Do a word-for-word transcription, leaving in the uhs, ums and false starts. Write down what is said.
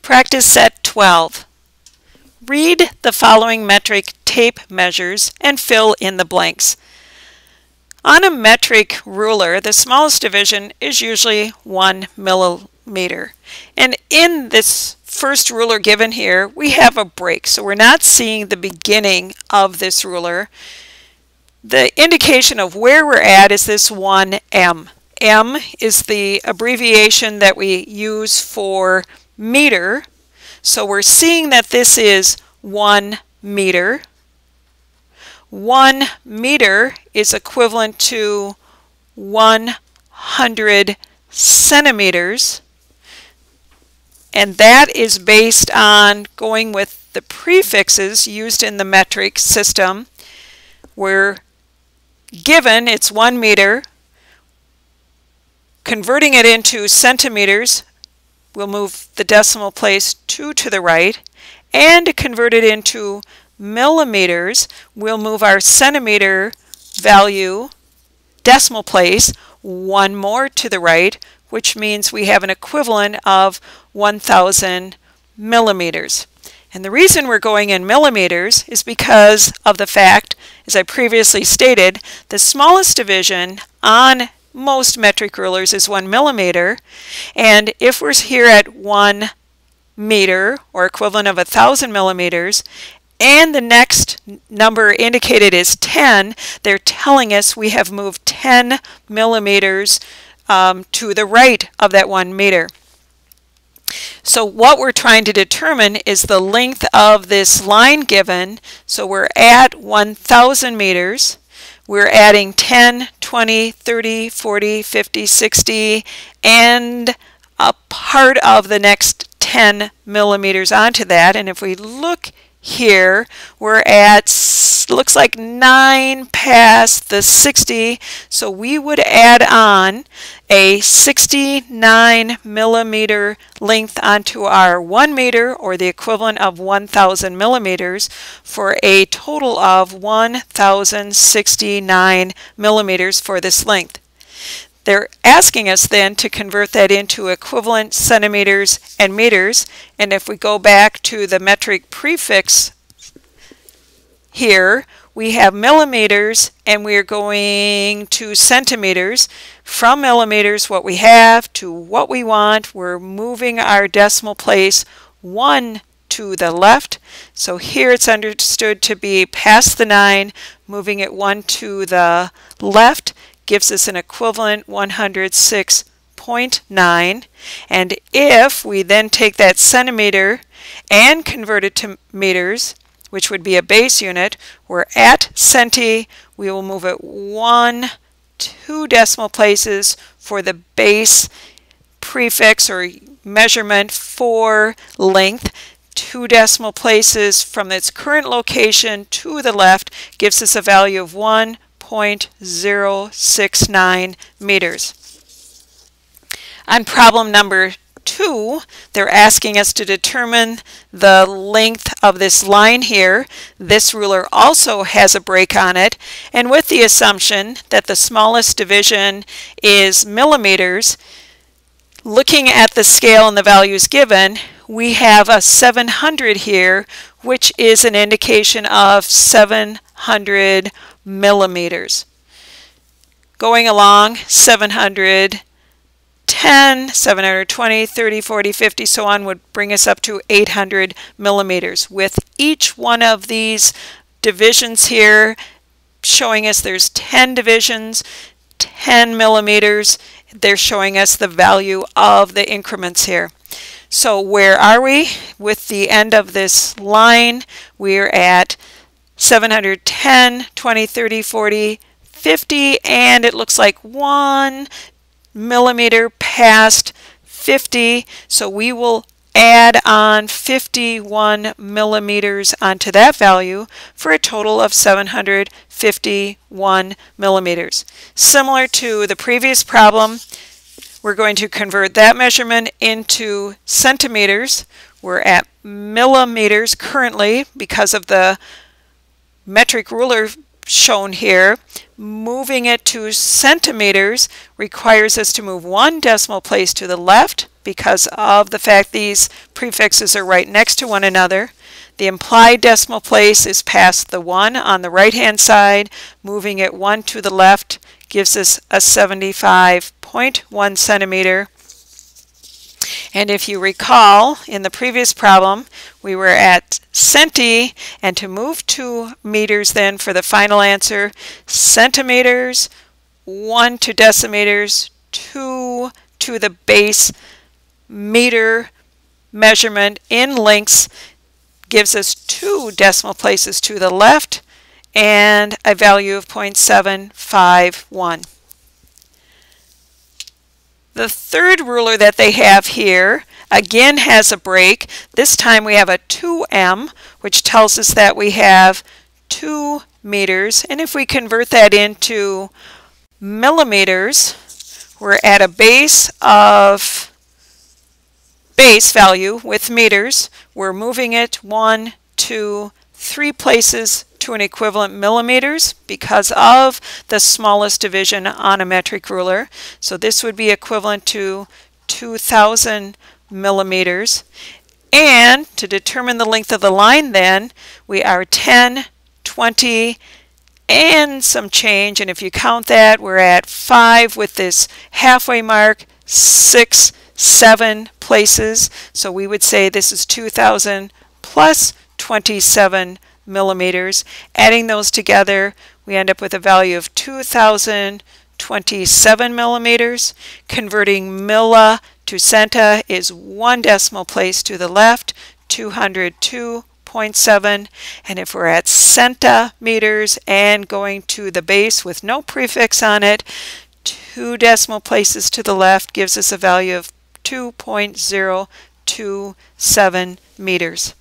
Practice set twelve. Read the following metric tape measures and fill in the blanks. On a metric ruler, the smallest division is usually one millimeter. And in this first ruler given here, we have a break. So we're not seeing the beginning of this ruler. The indication of where we're at is this one M. M is the abbreviation that we use for meter. So we're seeing that this is one meter. One meter is equivalent to one hundred centimeters. And that is based on going with the prefixes used in the metric system. We're given it's one meter. Converting it into centimeters, we'll move the decimal place two to the right, and to convert it into millimeters, we'll move our centimeter value decimal place one more to the right, which means we have an equivalent of one thousand millimeters. And the reason we're going in millimeters is because of the fact, as I previously stated, the smallest division on most metric rulers is one millimeter, and if we're here at one meter, or equivalent of a thousand millimeters, and the next number indicated is ten, they're telling us we have moved ten millimeters um, to the right of that one meter. So what we're trying to determine is the length of this line given. So we're at one thousand meters. We're adding ten, twenty, thirty, forty, fifty, sixty, and a part of the next ten millimeters onto that. And if we look here, we're at, looks like nine past the sixty, so we would add on a sixty-nine millimeter length onto our one meter, or the equivalent of one thousand millimeters, for a total of one thousand sixty-nine millimeters for this length. They're asking us then to convert that into equivalent centimeters and meters, and if we go back to the metric prefix here, we have millimeters and we're going to centimeters. From millimeters, what we have, to what we want, we're moving our decimal place one to the left. So here it's understood to be past the nine, moving it one to the left gives us an equivalent one hundred six point nine. And if we then take that centimeter and convert it to meters, which would be a base unit, we're at centi, we will move it one, two decimal places for the base prefix or measurement for length. Two decimal places from its current location to the left gives us a value of one point zero six nine meters. On problem number two, they're asking us to determine the length of this line here. This ruler also has a break on it, and with the assumption that the smallest division is millimeters, looking at the scale and the values given, we have a seven hundred here, which is an indication of seven hundred millimeters. Going along, seven hundred ten, seven hundred twenty, thirty, forty, fifty, so on would bring us up to eight hundred millimeters. With each one of these divisions here showing us there's ten divisions, ten millimeters, they're showing us the value of the increments here. So where are we? With the end of this line, we're at seven hundred ten, twenty, thirty, forty, fifty, and it looks like one millimeter past fifty, so we will add on fifty-one millimeters onto that value for a total of seven hundred fifty-one millimeters. Similar to the previous problem, we're going to convert that measurement into centimeters. We're at millimeters currently because of the metric ruler shown here. Moving it to centimeters requires us to move one decimal place to the left because of the fact these prefixes are right next to one another. The implied decimal place is past the one on the right hand side. Moving it one to the left gives us a seventy-five point one centimeter. And if you recall, in the previous problem, we were at centi, and to move to meters then for the final answer, centimeters, one to decimeters, two to the base meter measurement in lengths gives us two decimal places to the left and a value of zero point seven five one. The third ruler that they have here again has a break. This time we have a two M, which tells us that we have two meters. And if we convert that into millimeters, we're at a base of base value with meters. We're moving it one, two, three places to an equivalent millimeters because of the smallest division on a metric ruler. So this would be equivalent to two thousand millimeters. And to determine the length of the line then, we are ten, twenty, and some change. And if you count that, we're at five with this halfway mark, six, seven places. So we would say this is two thousand plus twenty-seven millimeters. Adding those together, we end up with a value of two thousand twenty-seven millimeters. Converting milli to centa is one decimal place to the left, two hundred two point seven. And if we're at centimeters and going to the base with no prefix on it, two decimal places to the left gives us a value of two point zero two seven meters.